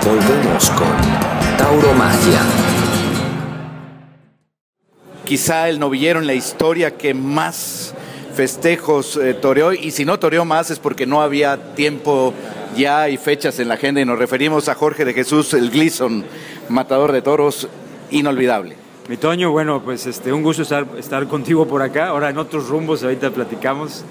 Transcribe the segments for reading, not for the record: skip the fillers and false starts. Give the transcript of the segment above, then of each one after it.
Volvemos con Tauromagia. Quizá el novillero en la historia que más festejos toreó, y si no toreó más es porque no había tiempo ya y fechas en la agenda, y nos referimos a Jorge de Jesús el Gleason, matador de toros inolvidable. Mi Toño, bueno, pues un gusto estar contigo por acá, ahora en otros rumbos, ahorita platicamos.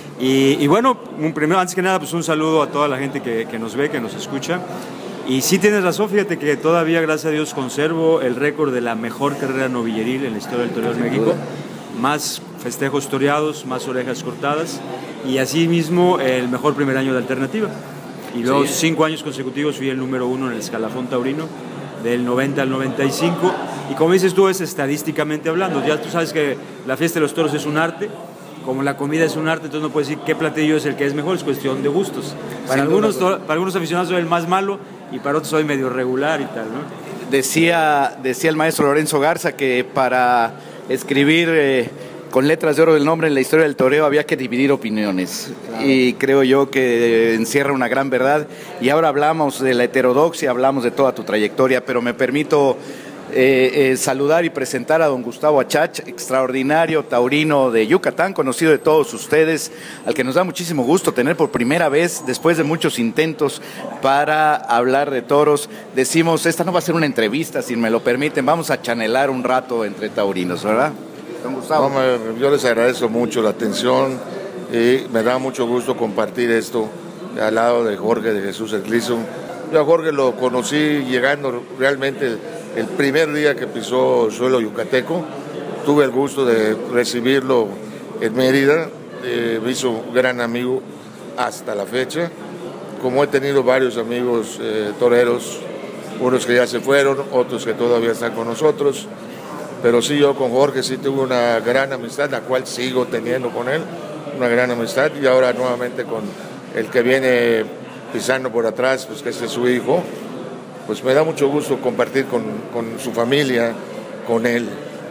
Y bueno, primero, antes que nada, pues un saludo a toda la gente que nos ve, que nos escucha. Y sí tienes razón, fíjate que todavía, gracias a Dios, conservo el récord de la mejor carrera novilleril en la historia del toreo en México. Más festejos toreados, más orejas cortadas, y asimismo el mejor primer año de alternativa. Y luego 5 años consecutivos fui el número 1 en el escalafón taurino, del 90 al 95. Y como dices tú, es estadísticamente hablando. Ya tú sabes que la fiesta de los toros es un arte, como la comida es un arte, entonces no puedes decir qué platillo es el que es mejor, es cuestión de gustos. Para algunos aficionados soy el más malo, y para otros soy medio regular y tal, ¿no? Decía el maestro Lorenzo Garza que para escribir con letras de oro del nombre en la historia del toreo había que dividir opiniones, claro. Y creo yo que encierra una gran verdad. Y ahora hablamos de la heterodoxia, hablamos de toda tu trayectoria, pero me permito saludar y presentar a don Gustavo Achach, extraordinario taurino de Yucatán, conocido de todos ustedes, al que nos da muchísimo gusto tener por primera vez, después de muchos intentos, para hablar de toros. Decimos, esta no va a ser una entrevista, si me lo permiten, vamos a chanelar un rato entre taurinos, ¿verdad? Don Gustavo. No, yo les agradezco mucho la atención y me da mucho gusto compartir esto al lado de Jorge de Jesús el Gleason. Yo a Jorge lo conocí llegando realmente el primer día que pisó suelo yucateco. Tuve el gusto de recibirlo en Mérida, me hizo un gran amigo hasta la fecha. Como he tenido varios amigos toreros, unos que ya se fueron, otros que todavía están con nosotros, pero sí, yo con Jorge sí tuve una gran amistad, la cual sigo teniendo con él, una gran amistad, y ahora nuevamente con el que viene pisando por atrás, pues que este es su hijo. Pues me da mucho gusto compartir con su familia, con él,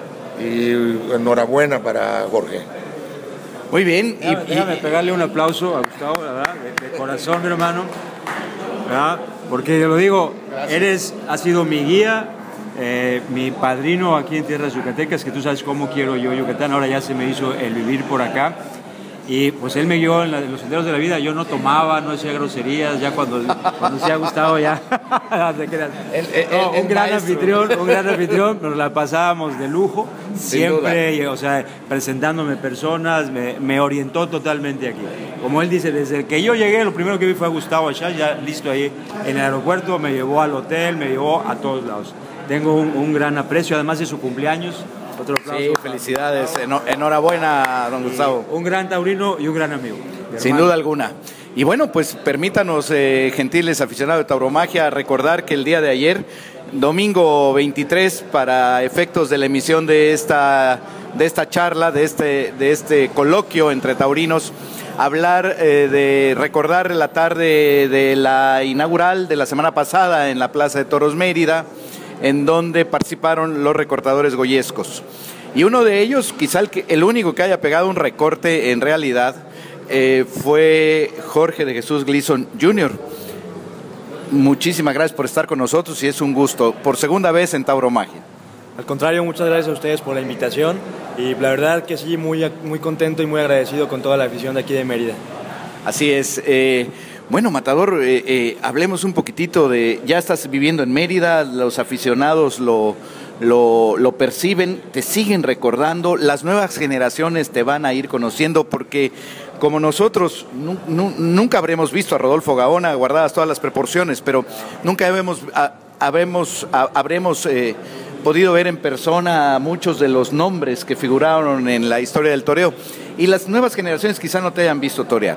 y enhorabuena para Jorge. Muy bien. Déjame pegarle un aplauso a Gustavo, ¿verdad? De corazón, mi hermano, ¿verdad? Porque yo lo digo, has sido mi guía, mi padrino aquí en tierras yucatecas, que tú sabes cómo quiero yo Yucatán, ahora ya se me hizo el vivir por acá. Y pues él me guió en los senderos de la vida. Yo no tomaba, no decía groserías. Ya cuando se ha gustado ya un gran anfitrión, nos la pasábamos de lujo, siempre, o sea, presentándome personas, me orientó totalmente aquí. Como él dice, desde que yo llegué, lo primero que vi fue a Gustavo allá, ya listo ahí en el aeropuerto, me llevó al hotel, me llevó a todos lados. Tengo un gran aprecio, además de su cumpleaños. Otro aplauso. Sí, felicidades, enhorabuena, don Gustavo. Un gran taurino y un gran amigo. Sin duda alguna. Y bueno, pues permítanos, gentiles aficionados de Tauromagia, recordar que el día de ayer, domingo 23, para efectos de la emisión de esta charla, de este coloquio entre taurinos, recordar la tarde de la inaugural de la semana pasada en la Plaza de Toros Mérida, en donde participaron los recortadores goyescos. Y uno de ellos, quizá el único que haya pegado un recorte en realidad, fue Jorge de Jesús Gleason Jr. Muchísimas gracias por estar con nosotros y es un gusto, por segunda vez en Tauromagia. Al contrario, muchas gracias a ustedes por la invitación y la verdad que sí, muy contento y muy agradecido con toda la afición de aquí de Mérida. Así es. Bueno, Matador, hablemos un poquitito ya estás viviendo en Mérida, los aficionados lo perciben, te siguen recordando, las nuevas generaciones te van a ir conociendo, porque como nosotros nunca habremos visto a Rodolfo Gaona, guardadas todas las proporciones, pero nunca habremos podido ver en persona a muchos de los nombres que figuraron en la historia del toreo, y las nuevas generaciones quizá no te hayan visto torear.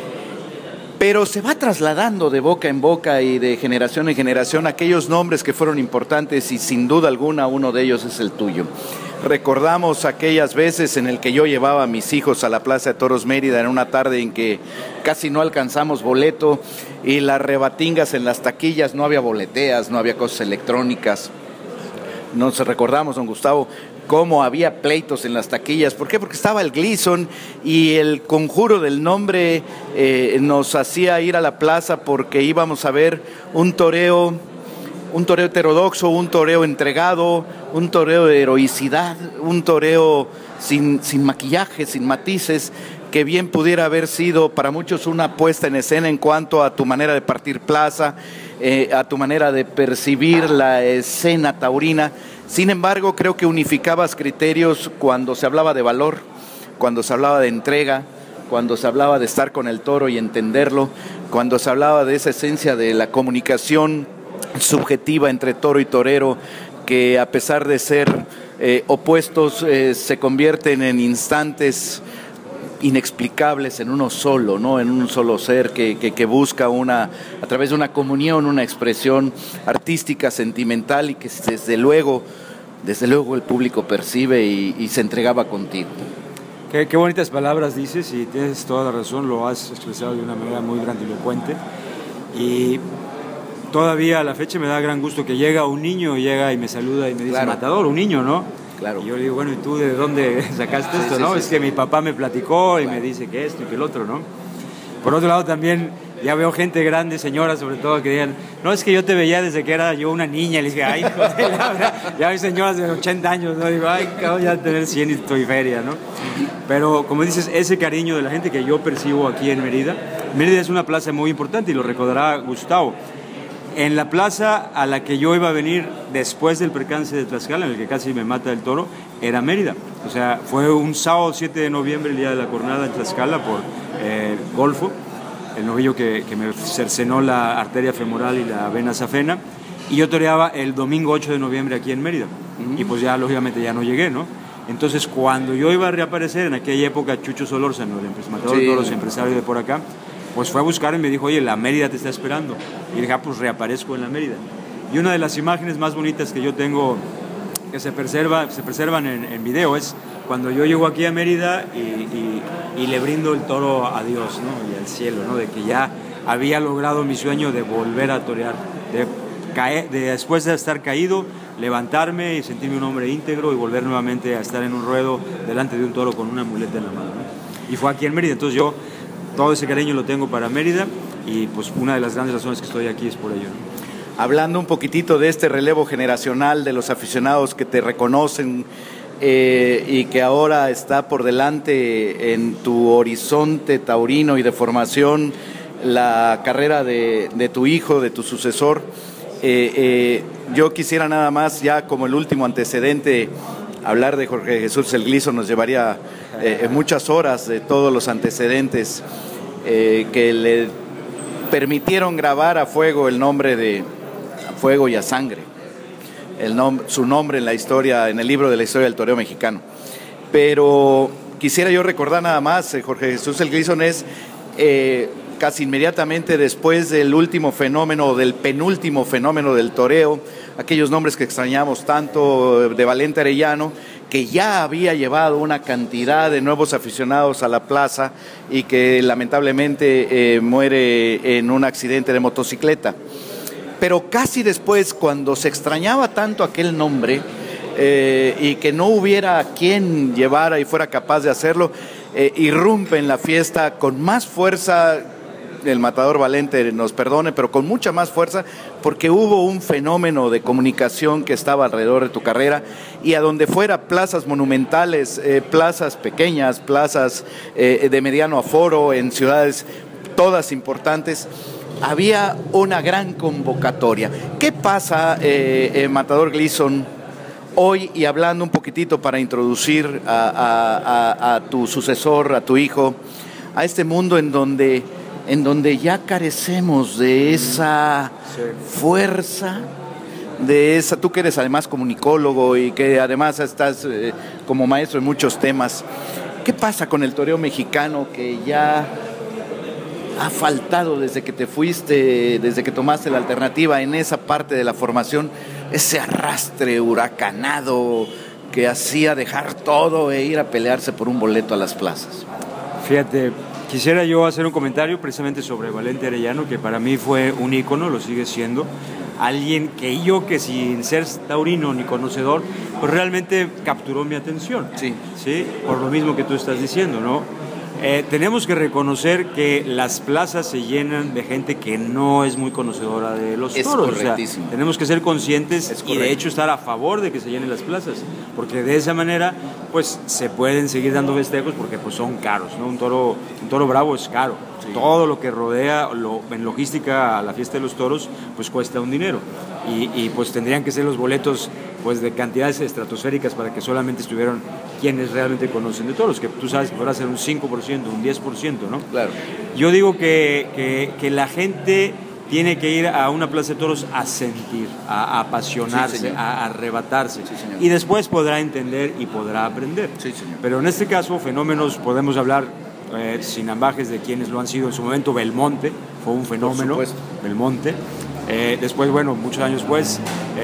Pero se va trasladando de boca en boca y de generación en generación aquellos nombres que fueron importantes, y sin duda alguna uno de ellos es el tuyo. Recordamos aquellas veces en el que yo llevaba a mis hijos a la Plaza de Toros Mérida en una tarde en que casi no alcanzamos boleto, y las rebatingas en las taquillas, no había boleteas, no había cosas electrónicas. Nos recordamos, don Gustavo, cómo había pleitos en las taquillas. ¿Por qué? Porque estaba el Gleason y el conjuro del nombre nos hacía ir a la plaza porque íbamos a ver un toreo heterodoxo, un toreo entregado, un toreo de heroicidad, un toreo sin maquillaje, sin matices, que bien pudiera haber sido para muchos una puesta en escena en cuanto a tu manera de partir plaza, a tu manera de percibir la escena taurina. Sin embargo, creo que unificabas criterios cuando se hablaba de valor, cuando se hablaba de entrega, cuando se hablaba de estar con el toro y entenderlo, cuando se hablaba de esa esencia de la comunicación subjetiva entre toro y torero, que a pesar de ser opuestos se convierten en instantes inexplicables en uno solo, ¿no? En un solo ser que busca a través de una comunión, una expresión artística, sentimental, y que desde luego el público percibe y se entregaba contigo. Qué bonitas palabras dices, y tienes toda la razón, lo has expresado de una manera muy grandilocuente, y todavía a la fecha me da gran gusto que llega un niño, llega y me saluda y me dice, claro, Matador, un niño, ¿no? Claro. Y yo le digo, bueno, ¿y tú de dónde sacaste esto, no? Sí. Es que mi papá me platicó y me dice que esto y que el otro, ¿no? Por otro lado también ya veo gente grande, señoras sobre todo, que digan, no, es que yo te veía desde que era yo una niña. Le dije, ay, ya hay señoras de 80 años, ¿no? Digo, ay, acabo ya de tener 100 y estoy feria, ¿no? Pero como dices, ese cariño de la gente que yo percibo aquí en Mérida. Mérida es una plaza muy importante y lo recordará Gustavo. En la plaza a la que yo iba a venir después del percance de Tlaxcala, en el que casi me mata el toro, era Mérida. O sea, fue un sábado 7 de noviembre, el día de la jornada en Tlaxcala, por Golfo, el novillo que me cercenó la arteria femoral y la vena safena, y yo toreaba el domingo 8 de noviembre aquí en Mérida. Y pues ya, lógicamente, ya no llegué, ¿no? Entonces, cuando yo iba a reaparecer, en aquella época, Chucho Solórzano, el matador de toros, empresario de por acá, pues fue a buscar y me dijo, oye, la Mérida te está esperando. Y dije, pues reaparezco en la Mérida. Y una de las imágenes más bonitas que yo tengo, que se preservan en video, es cuando yo llego aquí a Mérida y le brindo el toro a Dios, ¿no? Y al cielo, ¿no? De que ya había logrado mi sueño de volver a torear, de después de estar caído, levantarme y sentirme un hombre íntegro y volver nuevamente a estar en un ruedo delante de un toro con una muleta en la mano, ¿no? Y fue aquí en Mérida. Entonces yo todo ese cariño lo tengo para Mérida, y pues una de las grandes razones que estoy aquí es por ello, ¿no? Hablando un poquitito de este relevo generacional de los aficionados que te reconocen y que ahora está por delante en tu horizonte taurino y de formación la carrera de tu hijo, de tu sucesor, yo quisiera nada más, ya como el último antecedente, hablar de Jorge Jesús el Gleason. Nos llevaría muchas horas de todos los antecedentes que le permitieron grabar a fuego el nombre de a fuego y a sangre, su nombre en la historia, en el libro de la historia del toreo mexicano. Pero quisiera yo recordar nada más, Jorge Jesús el Gleason es casi inmediatamente después del último fenómeno, del penúltimo fenómeno del toreo, aquellos nombres que extrañamos tanto, de Valente Arellano, que ya había llevado una cantidad de nuevos aficionados a la plaza y que lamentablemente muere en un accidente de motocicleta. Pero casi después, cuando se extrañaba tanto aquel nombre y que no hubiera quien llevara y fuera capaz de hacerlo, irrumpe en la fiesta con más fuerza. El matador Valente nos perdone, pero con mucha más fuerza, porque hubo un fenómeno de comunicación que estaba alrededor de tu carrera, y a donde fuera, plazas monumentales, plazas pequeñas, plazas de mediano aforo, en ciudades todas importantes, había una gran convocatoria. ¿Qué pasa, matador Gleason, hoy, y hablando un poquitito para introducir a tu sucesor, a tu hijo, a este mundo en donde ya carecemos de esa fuerza, de esa, tú que eres además comunicólogo y que además estás como maestro en muchos temas? ¿Qué pasa con el toreo mexicano que ya ha faltado desde que te fuiste, desde que tomaste la alternativa en esa parte de la formación, ese arrastre huracanado que hacía dejar todo e ir a pelearse por un boleto a las plazas? Fíjate, quisiera yo hacer un comentario precisamente sobre Valente Arellano, que para mí fue un ícono, lo sigue siendo. Alguien que sin ser taurino ni conocedor, pues realmente capturó mi atención. Sí. ¿Sí? Por lo mismo que tú estás diciendo, ¿no? Tenemos que reconocer que las plazas se llenan de gente que no es muy conocedora de los toros. Correctísimo. O sea, tenemos que ser conscientes y de hecho estar a favor de que se llenen las plazas, porque de esa manera pues se pueden seguir dando festejos porque pues son caros, ¿no? Un toro bravo es caro. Sí. Todo lo que rodea en logística a la fiesta de los toros pues cuesta un dinero y pues tendrían que ser los boletos pues de cantidades estratosféricas para que solamente estuvieran quienes realmente conocen de toros, que tú sabes que podrá ser un 5%, un 10%, ¿no? Claro. Yo digo que la gente tiene que ir a una plaza de toros a sentir, a apasionarse, sí, a arrebatarse. Sí, y después podrá entender y podrá aprender. Sí, señor. Pero en este caso, fenómenos, podemos hablar sin ambajes de quienes lo han sido en su momento. Belmonte fue un fenómeno. Por supuesto. Belmonte. Después, bueno, muchos años después,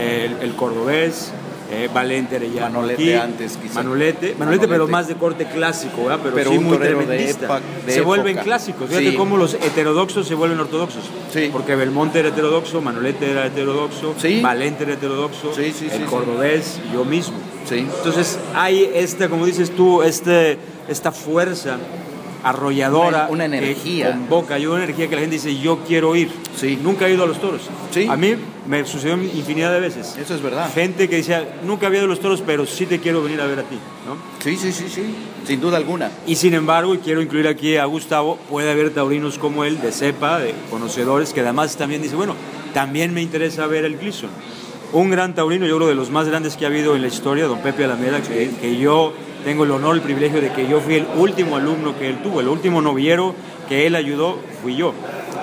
el cordobés. Valente Arellano. Manolete antes, quizás. Manolete, pero más de corte clásico, ¿verdad? Pero sí un muy torero tremendista. de se época. Vuelven clásicos. Fíjate sí. cómo los heterodoxos se vuelven ortodoxos. Sí. Porque Belmonte era heterodoxo, Manolete era heterodoxo, sí. Valente era heterodoxo, sí, el cordobés, yo mismo. Sí. Entonces hay como dices tú, esta fuerza arrolladora, una energía que convoca, una energía que la gente dice yo quiero ir. Sí. Nunca he ido a los toros. Sí. A mí me sucedió infinidad de veces. Eso es verdad. Gente que decía nunca había ido a los toros, pero sí te quiero venir a ver a ti, ¿no? Sí, sin duda alguna. Y sin embargo, y quiero incluir aquí a Gustavo, puede haber taurinos como él, de cepa, de conocedores, que además también dice, bueno, también me interesa ver el Gleason. Un gran taurino, yo creo de los más grandes que ha habido en la historia, don Pepe Alameda, que yo tengo el honor, el privilegio de que yo fui el último alumno que él tuvo, el último novillero que él ayudó, fui yo.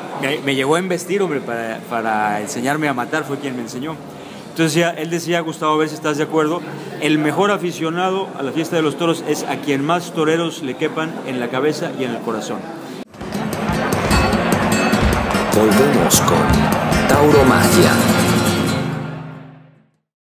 Me llegó a investir, hombre, para enseñarme a matar, fue quien me enseñó. Entonces él decía, Gustavo, a ver si estás de acuerdo, el mejor aficionado a la fiesta de los toros es a quien más toreros le quepan en la cabeza y en el corazón. Volvemos con Tauromagia.